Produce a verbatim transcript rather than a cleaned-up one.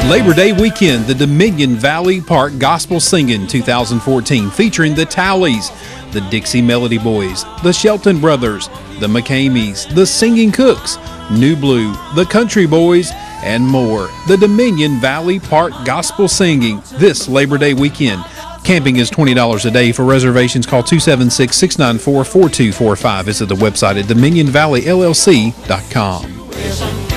Labor Day weekend, the Dominion Valley Park Gospel Singing two thousand fourteen, featuring the Towleys, the Dixie Melody Boys, the Shelton Brothers, the McCameys, the Singing Cooks, New Blue, the Country Boys, and more. The Dominion Valley Park Gospel Singing this Labor Day weekend. Camping is twenty dollars a day. For reservations, call two seven six, six nine four, four two four five. Visit the website at dominion valley l l c dot com.